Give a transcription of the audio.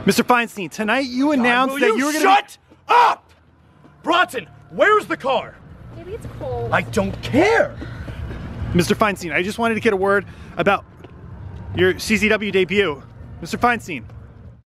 Mr. Feinstein, tonight you announced that you were going to shut up! Bronson, where's the car? Maybe it's cold. I don't care. Mr. Feinstein, I just wanted to get a word about your CZW debut. Mr. Feinstein.